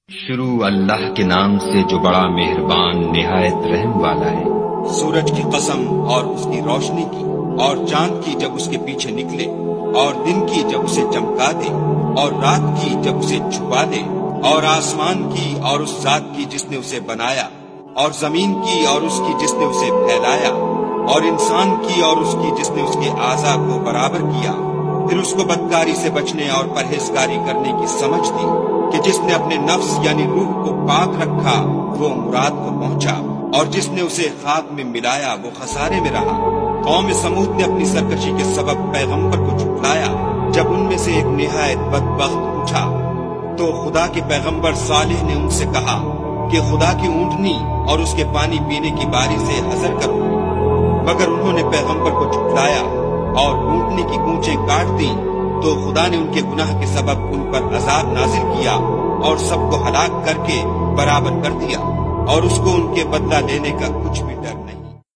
شروع اللہ کے نام سے جو بڑا مہربان نہایت رحم والا ہے۔ سورج کی قسم اور اس کی روشنی کی، اور چاند کی جب اس کے پیچھے نکلے، اور دن کی جب اسے چمکا دے، اور رات کی جب اسے چھپا دے، اور آسمان کی اور اس ذات کی جس نے اسے بنایا، اور زمین کی اور اس کی جس نے اسے پھیلایا، اور انسان کی اور اس کی جس نے اس کے اعضاء کو برابر کیا، پھر اس کو بدکاری سے بچنے اور پرہیزگاری کرنے کی سمجھ دی کہ جس نے اپنے نفس یعنی روح کو پاک رکھا وہ مراد کو پہنچا، اور جس نے اسے خاک میں ملایا وہ خسارے میں رہا۔ قوم سمود نے اپنی سرکشی کے سبب پیغمبر کو جھٹلایا جب ان میں سے ایک نہایت بدبخت اٹھا تو خدا کے پیغمبر صالح نے ان سے کہا کہ خدا کی اونٹنی اور اس کے پانی پینے کی باری سے حذر کرو، مگر انہوں نے پیغمبر کو جھٹلایا اور اونٹنی کی گونچیں کاٹ دیں تو خدا نے ان کے گناہ کے سبب ان پر عذاب نازل کیا اور سب کو ہلاک کر کے برابر کر دیا، اور اس کو ان کے بدلہ لینے کا کچھ بھی ڈر نہیں۔